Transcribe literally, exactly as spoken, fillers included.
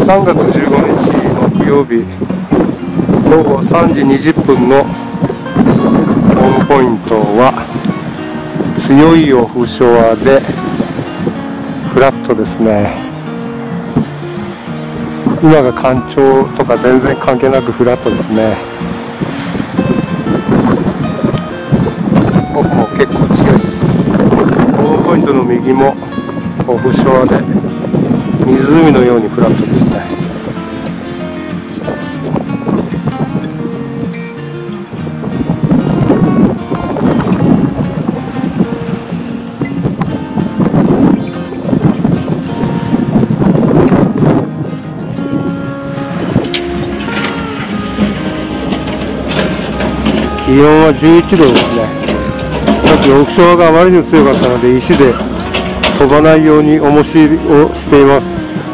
さんがつじゅうごにち木曜日ごごさんじにじゅっぷんのホームポイントは強いオフショアでフラットですね。今が干潮とか全然関係なくフラットですね。奥も結構強いです。ホームポイントの右もオフショアで湖のようにフラットですね。気温はじゅういちどですね。さっきオフショアがあまりに強かったので石で飛ばないように重しをしています。